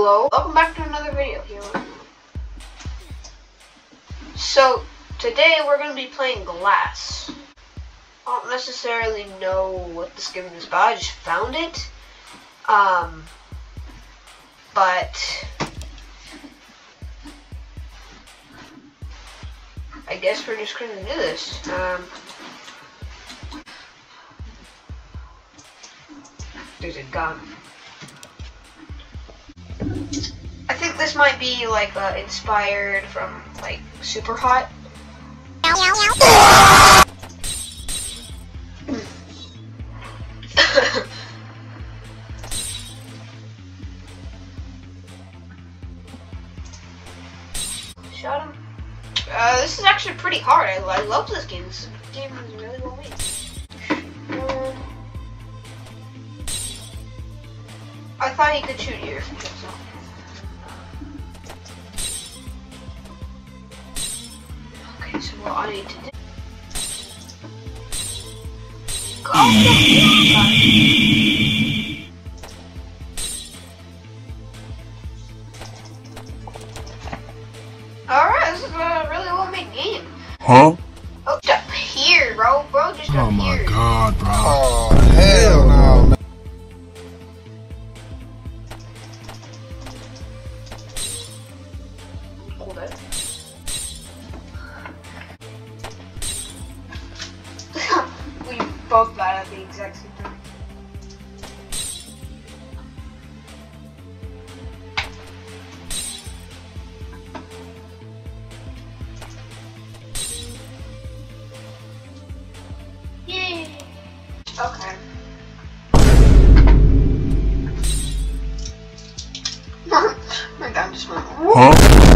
Hello, welcome back to another video here. So today we're going to be playing Glass. I don't necessarily know what this game is about, I just found it. But I guess we're just going to do this. There's a gun. I think this might be like inspired from like Super Hot. Shot him. This is actually pretty hard. I love this game. This game is really well made. I thought he could shoot here. Okay, so what I need to do. Alright, this is a really well made game. Huh? Oh, just up here, bro. Bro, just up here. Oh my god, bro. Oh, hell no, man. Hold it. We both died at the exact same time. Yay! Okay. My gun just went. Huh?